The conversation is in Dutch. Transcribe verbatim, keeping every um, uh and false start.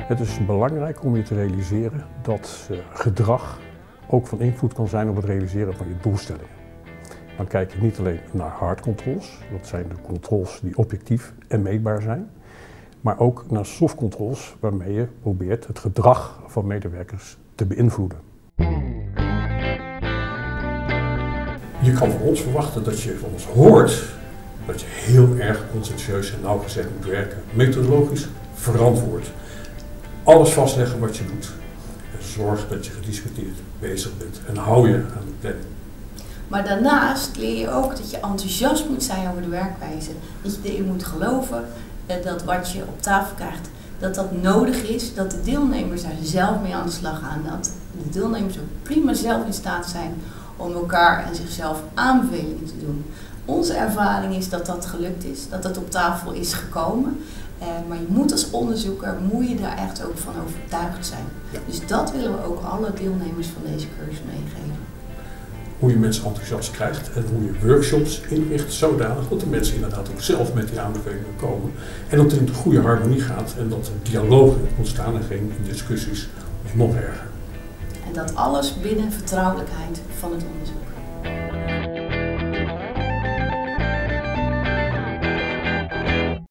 Het is belangrijk om je te realiseren dat uh, gedrag ook van invloed kan zijn op het realiseren van je doelstellingen. Dan kijk je niet alleen naar hard controls, dat zijn de controls die objectief en meetbaar zijn, maar ook naar soft controls waarmee je probeert het gedrag van medewerkers te beïnvloeden. Je kan van ons verwachten dat je van ons hoort dat je heel erg conscientieus en nauwgezet moet werken, methodologisch verantwoord. Alles vastleggen wat je doet. En zorg dat je gediscuteerd bezig bent en hou je aan de planning. Maar daarnaast leer je ook dat je enthousiast moet zijn over de werkwijze. Dat je erin moet geloven dat wat je op tafel krijgt, dat dat nodig is. Dat de deelnemers daar zelf mee aan de slag gaan. Dat de deelnemers ook prima zelf in staat zijn om elkaar en zichzelf aanbevelingen te doen. Onze ervaring is dat dat gelukt is, dat dat op tafel is gekomen. Uh, maar je moet als onderzoeker, moet je daar echt ook van overtuigd zijn. Ja. Dus dat willen we ook alle deelnemers van deze cursus meegeven. Hoe je mensen enthousiast krijgt en hoe je workshops inricht zodanig dat de mensen inderdaad ook zelf met die aanbevelingen komen. En dat het in de goede harmonie gaat en dat er dialogen ontstaan en geen discussies of nog erger. En dat alles binnen vertrouwelijkheid van het onderzoek.